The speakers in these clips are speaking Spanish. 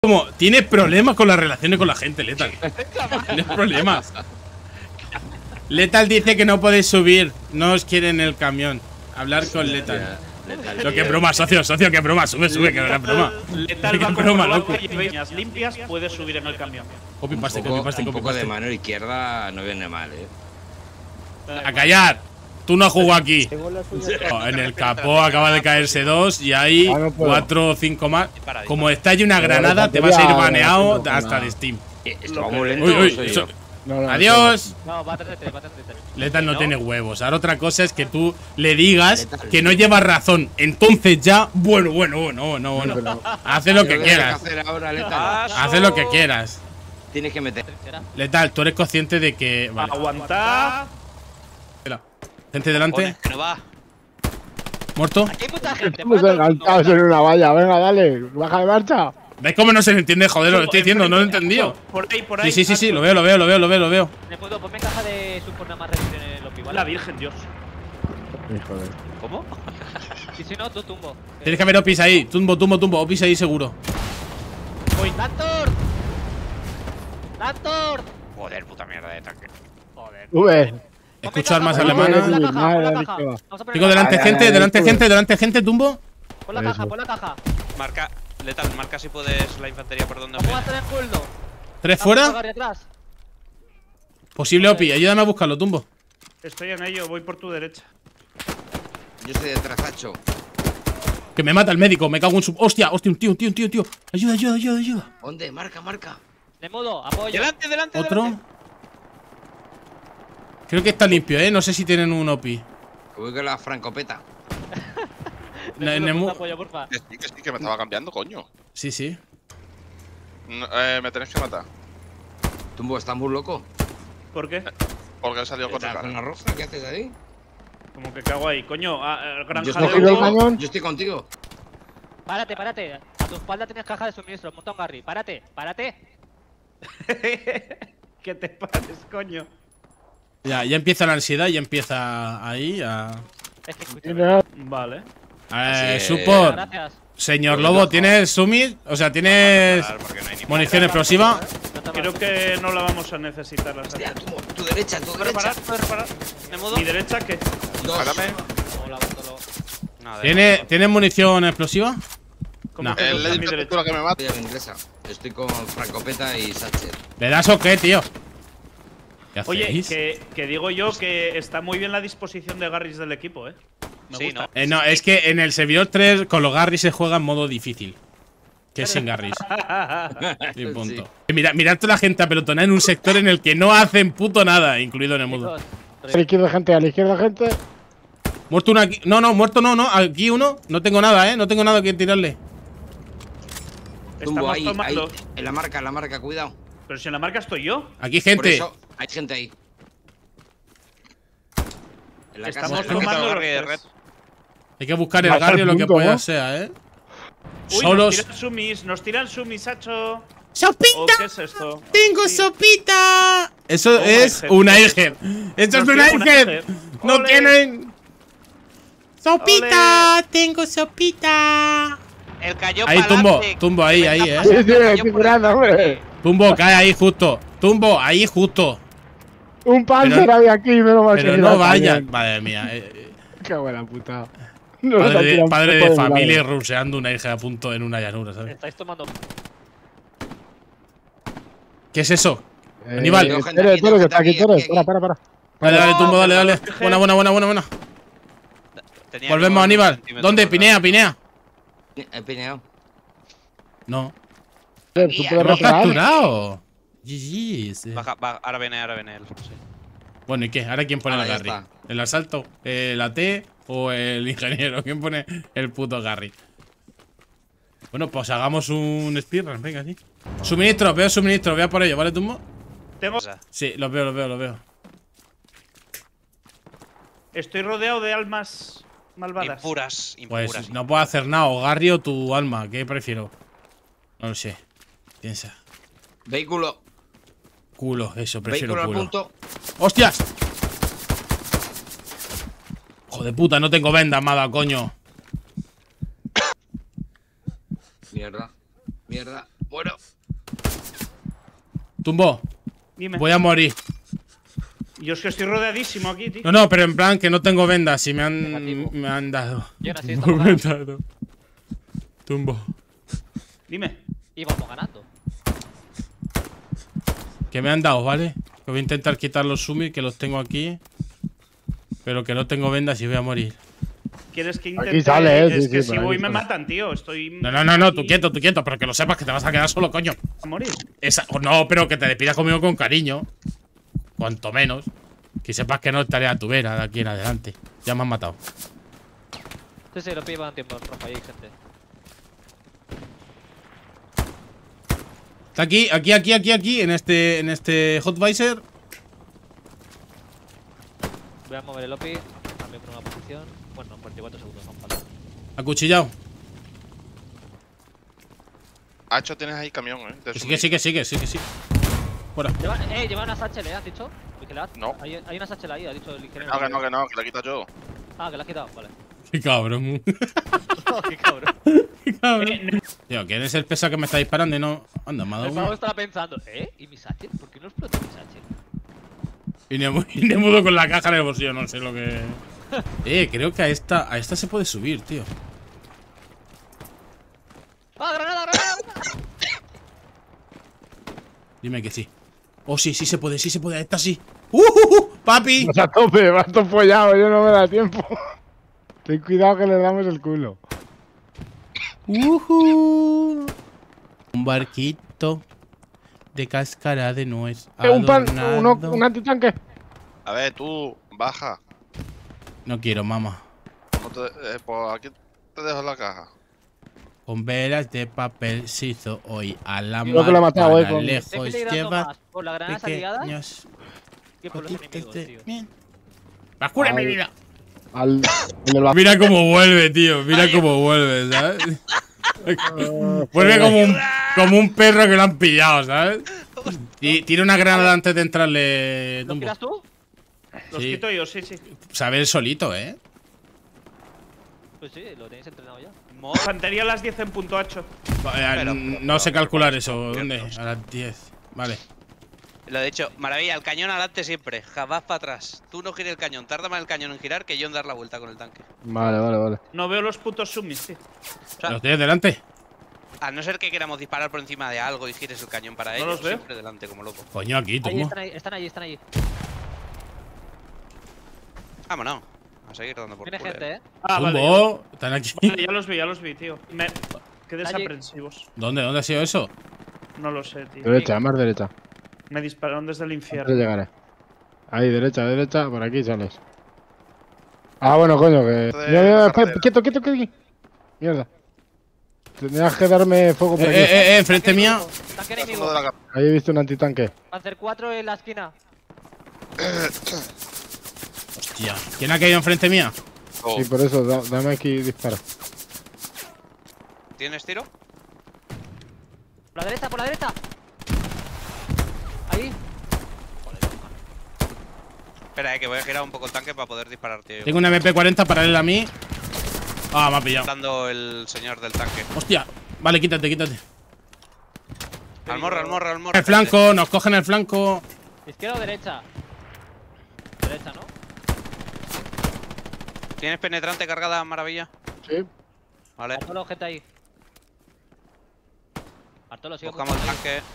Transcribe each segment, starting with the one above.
como, tienes problemas con las relaciones con la gente, Lethal. Tienes problemas. Lethal dice que no podéis subir. No os quiere en el camión. Hablar con Lethal. Lo que broma, socio, que broma. Sube, que no era broma. Lethal va broma, loco. limpias, puedes subir en el camión. Copy paste. Un poco de mano izquierda no viene mal, A callar. Tú no has jugado aquí. En el capó acaba de caerse 2 y hay 4 o 5 más. Como estalle una granada, te vas a ir baneado hasta de Steam. Esto va muy lento. Uy, adiós. No, va a 33. Lethal no tiene huevos. Ahora otra cosa es que tú le digas que no llevas razón. Entonces ya, bueno. Haz lo que quieras. Haz lo que quieras. Tienes que meter. Lethal, tú eres consciente de que… Vale. Aguantar. Espera. Gente delante. Que no va. ¿Muerto? Aquí hay mucha gente. Estamos enganchados en una valla. Venga, dale. Baja de marcha. ¿Ves cómo no se le entiende? Joder, lo estoy diciendo, no lo he entendido. Por ahí. Sí, lo veo. Me puedo, ponme caja de support nada más revisión en el lobby, ¿vale? La Virgen, Dios. Hijo de… ¿Cómo? Y si no, tú tumbo. Tienes que haber opis ahí. Tumbo. Opis ahí seguro. ¡Voy! ¡Lantor! Joder, puta mierda de tanque. Sube. Escucho armas Ponme alemanas. caja, alemanas. pon la Madre caja. mía. Vamos a poner Digo, la delante Ay, gente, tumbo. caja. Pon la caja. Marca, Lethal, marca si puedes la infantería por donde ¿Cómo va a estar en fueldo? 3 fuera. Atrás. Posible opi, ayúdame a buscarlo, tumbo. Estoy en ello, voy por tu derecha. Yo estoy detrás, Hacho. Que me mata el médico, me cago en su… Hostia, un tío. Ayuda. ¿Dónde? Marca. De modo, apoyo. Delante. Otro. Creo que está limpio, no sé si tienen un opi. Voy con la francopeta. Apoyo, porfa. Que sí, que me estaba cambiando, coño. Sí. Me tenéis que matar. Tumbo, ¿estás muy loco? ¿Por qué? Porque he salido con ¿La el zona roja? ¿Qué haces ahí? Como que cago ahí. Coño, Yo granja ¿Cogido el de cañón? Yo estoy contigo. Párate. A tu espalda tienes caja de suministro. Monta un Garry. Párate. Que te pares, coño. Ya empieza la ansiedad, ya empieza ahí a… Es que escucha. Vale. Support. Gracias. Señor Lobo, ¿tienes sumit? O sea, ¿tienes munición explosiva? Creo que no la vamos a necesitar. Hostia, Tumbo, tu derecha. ¿Puedes reparar? ¿De modo? ¿Mi derecha qué? Hola, Nada, ¿Tienes munición explosiva? ¿Cómo No. que El no está a mi Lady derecha? que me mata. Estoy a la inglesa. Estoy con francopeta y Satcher. ¿Le das o qué, tío? ¿Qué Oye, hacéis? que digo yo que está muy bien la disposición de Garrys del equipo, Me Sí, gusta. ¿no? No, es que en el servidor 3 con los Garrys se juega en modo difícil. Que es sin Garrys. Y punto. Mirad toda la gente apelotonada en un sector en el que no hacen puto nada, incluido en el mundo. A la izquierda, gente. Muerto uno aquí. No, muerto no. Aquí uno. No tengo nada, No tengo nada que tirarle. Tumbo, Estamos ahí. tomando. En la marca, cuidado. Pero si en la marca estoy yo. Aquí Por gente. eso, hay gente ahí. En la Estamos casa. tomando los Garry de tres. red. Hay que buscar el Baja Garry el lo que punto, pueda ¿no? ser, Uy, Solos. nos tiran sumis, Hacho. ¿O ¡Sopita! qué es esto? ¡Tengo Sí. sopita! Eso Oh, es Eiger. una Eiger. ¡Esto es Nos una tiran una Eiger! Eiger. ¡No Ole. tienen! ¡Sopita! ¡Tengo sopita! El cayó Ahí, tumbo, ahí, Sí, estoy curando, hombre. Tumbo, cae ahí justo. Tumbo, ahí justo. Un Panzer Pero- había aquí, menos mal Pero que no era vayan. también. Madre mía. Qué buena puta. No nos han Padre tirado un de poco de familia y milagro. ruseando una hija a punto en una llanura, ¿sabes? Estáis tomando. ¿Qué es eso? Aníbal. Tengo gente Tere, aquí, tengo que gente está aquí, aquí, Tere. aquí. Para. Dale, tumbo, dale. Buena. Volvemos, Aníbal. ¿Dónde? Pinea. He pineado. No. Tere, ¿tú puedes ¿Hemos reparar? capturado? GG. Baja, ahora viene él. Sí. Bueno, ¿y qué? ¿Ahora quién pone Ahora el ya Garry? está. ¿El asalto? ¿La T o el ingeniero? ¿Quién pone el puto Garry? Bueno, pues hagamos un speedrun, venga, sí. Suministro, vea por ello, ¿vale, Tumbo? Tengo. Sí, lo veo. Estoy rodeado de almas malvadas. Impuras. Pues no puedo hacer nada, o Garry o tu alma, ¿qué prefiero? No lo sé. Piensa. Vehículo. Culo, eso, prefiero Vehículo al culo. punto. ¡Hostias! Joder puta, no tengo venda, amada, coño. Mierda. Bueno. Tumbo, Dime. voy a morir. Yo es que estoy rodeadísimo aquí, tío. No, pero en plan que no tengo vendas y Negativo. me han dado. Yo no sé, Me estamos han ganando. dado. Tumbo. Dime. Y vamos ganando. Que me han dado, ¿vale? Que voy a intentar quitar los sumi, que los tengo aquí. Pero que no tengo vendas y voy a morir. ¿Quieres que Aquí intente? sale, Es sí, que sí, si por voy aquí me sale. matan, tío. Estoy. No, tú quieto, pero que lo sepas que te vas a quedar solo, coño. A morir. No, pero que te despidas conmigo con cariño. Cuanto menos. Que sepas que no estaré a tu vera de aquí en adelante. Ya me han matado. Sí, lo pillan tiempo en rojo, ahí hay gente. Está aquí, en este Hot Visor. Voy a mover el OPI, cambio por una posición. Bueno, 44 segundos, son falta. Acuchillado. Hacho, tienes ahí camión, de Sí. Fuera. Lleva una satchel, ¿has dicho? Vigilad. No. Hay una satchel ahí, ha dicho el ingeniero. Que no, que la quito yo. Ah, que la has quitado, vale. Qué cabrón. Qué cabrón. Qué cabrón. Tío, ¿quién es el pesa que me está disparando y no? Anda, me ha dado El Pablo uno. estaba pensando, ¿y mi satchel? ¿Por qué no explota mi satchel? Y me mudo con la caja en el bolsillo, no sé lo que. Creo que a esta se puede subir, tío. ¡Ah, granada! Dime que sí. Oh, sí se puede, a esta sí. ¡Papi! Vas a tope, vas todo follado, yo no me da tiempo. Ten cuidado que le damos el culo. Un barquito de cáscara de nuez. Un antitanque. A ver, tú, baja. No quiero, mamá. Pues aquí te dejo la caja. Con velas de papel se hizo hoy a la Creo que lo he matado, para con- lejos Estoy peligrando lleva más por las granadas aliadas pequeños que por los gotitas enemigos, de tío. miel. ¡Basura en mi Al- vida! El del vapor. Mira cómo vuelve, tío. Mira cómo vuelve, ¿sabes? Vuelve como un perro que lo han pillado, ¿sabes? Y tira una granada antes de entrarle. ¿Lo Tumbo. tiras tú? Los Sí. quito yo, sí. Sabe él solito, ¿eh? Pues sí, lo tenéis entrenado ya. Infantería a las 10 en punto 8. No sé calcular eso. ¿Dónde? A las 10. Vale. Lo he dicho, maravilla, el cañón adelante siempre, jamás para atrás. Tú no gires el cañón, tarda más el cañón en girar que yo en dar la vuelta con el tanque. Vale. No veo los putos sumis, tío. O sea, ¿Los tienes delante? a no ser que queramos disparar por encima de algo y gires el cañón para ellos, los veo. siempre delante como loco. Coño, aquí, Ahí Tumbo. están allí. Vámonos, a seguir dando por Viene culo. gente, ¿eh? Ah, vale. Tumbo, están aquí. Vale, ya los vi, tío. Qué desaprensivos. ¿Dónde ha sido eso? No lo sé, tío. Derecha, más derecha. Me dispararon desde el Antes infierno. llegaré. Ahí, derecha, por aquí sales. Ah, bueno, coño, que. Mira, espera, quieto. Mierda. Tenías que darme fuego por aquí. Enfrente mía. Tanque Fondo enemigo. de la capa. Ahí he visto un antitanque. Panzer 4 en la esquina. Hostia. ¿Quién ha caído enfrente mía? Oh, Sí, por eso, dame aquí y dispara. ¿Tienes tiro? Por la derecha. Ahí. Espera, que voy a girar un poco el tanque para poder disparar, tío. Tengo una MP40 paralela a mí. Ah, me ha pillado. Dando el señor del tanque. Hostia. Vale, quítate. Al morro. El flanco, nos cogen el flanco. ¿Izquierda o derecha? Derecha, ¿no? ¿Tienes penetrante cargada, maravilla? Sí. Vale, Artolo, gente ahí. Artolo, sigue buscamos el apuntando tanque.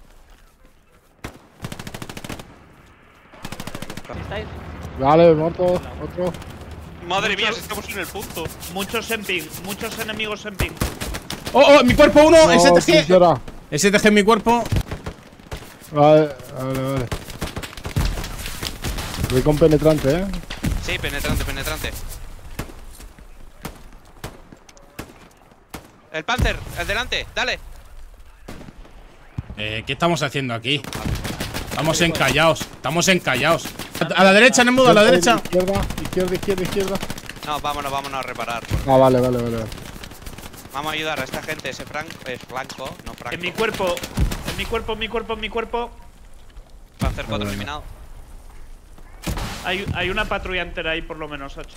ahí. ¿Estáis? Vale, muerto. Otro. Madre mía, si estamos en el punto. Muchos en ping, muchos enemigos en ping. Oh, mi cuerpo uno. No, STG. sincera. STG en mi cuerpo. Vale. Voy con penetrante, Sí, penetrante. El Panther, el delante, dale. ¿Qué estamos haciendo aquí? Estamos encallados. A la derecha, Nemudo, a la derecha. Izquierda. No, vámonos a reparar. Ah, vale. Vamos a ayudar a esta gente, ese flanco, no franco. En mi cuerpo. Panzer 4 Bueno. eliminado. Hay una patrulla entera ahí, por lo menos, 8.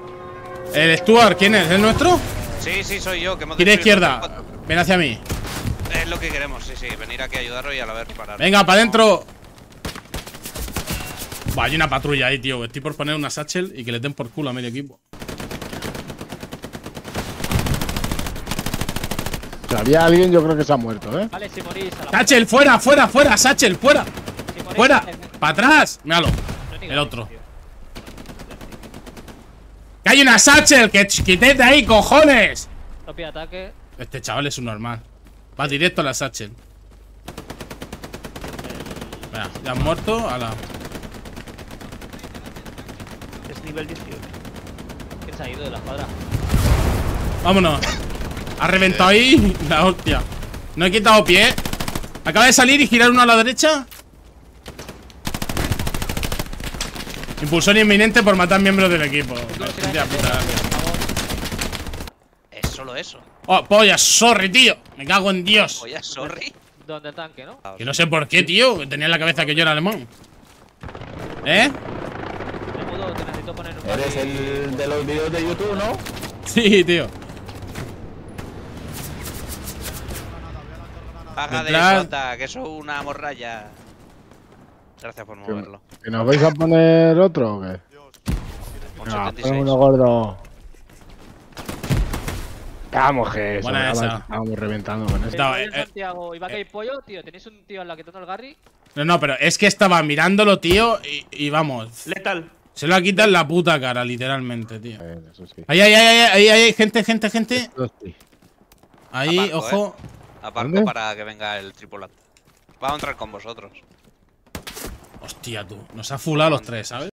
El Stuart, ¿quién es? ¿El nuestro? Sí, soy yo. Que hemos Tira destruido izquierda. el Panzer 4. Ven hacia mí. Es lo que queremos, sí, sí. Venir aquí a ayudaros y a la vez parar. Venga, para adentro. Va, hay una patrulla ahí, tío. Estoy por poner una satchel y que le den por culo a medio equipo. Si había alguien, yo creo que se ha muerto, ¿eh? Vale, si morís a la Satchel, fuera, fuera, fuera, Satchel, fuera. si morís, Fuera, vale, para atrás. Míralo. no ni El ganéis, otro. tío. ¡Que hay una satchel! ¡Que quites de ahí, cojones! Topi de ataque. Este chaval es un normal. Va directo a la satchel. Mira, ya han muerto a la. Es nivel 18. ¿Quién se ha ido de la escuadra? Vámonos. Ha reventado ahí la hostia. No he quitado pie. Acaba de salir y girar uno a la derecha. Impulsor inminente por matar miembros del equipo. Hostia puta. Es solo eso. Oh, polla, sorry, tío. Me cago en Dios. Oye, sorry. Donde el tanque, ¿no? Que no sé por qué, tío. Que tenía en la cabeza que yo era alemán. ¿Eh? Menudo, te necesito poner un Eres el de los vídeos de YouTube, ¿no? Sí, tío. Baja de Detrás. sota, que eso es una morralla. Gracias por moverlo. ¿Que nos vais a poner otro o qué? Un No, 76. ponemos uno gordo. Vamos, que eso. Buena esa. Estábamos reventando con esto. No, Pollo en Santiago y va que hay pollo, tío. ¿Tenéis un tío al laquetón del Garry? No, no, pero es que estaba mirándolo, tío. Y vamos. Letal. Se lo ha quitado en la puta cara, literalmente, tío. Eso sí. Ahí, ahí, gente, gente, gente. Eso sí. Ahí, Aparco, ojo. Aparco ¿Dónde? para que venga el tripulante. Vamos a entrar con vosotros. Hostia, tú. Nos ha fulado los tres, ¿sabes?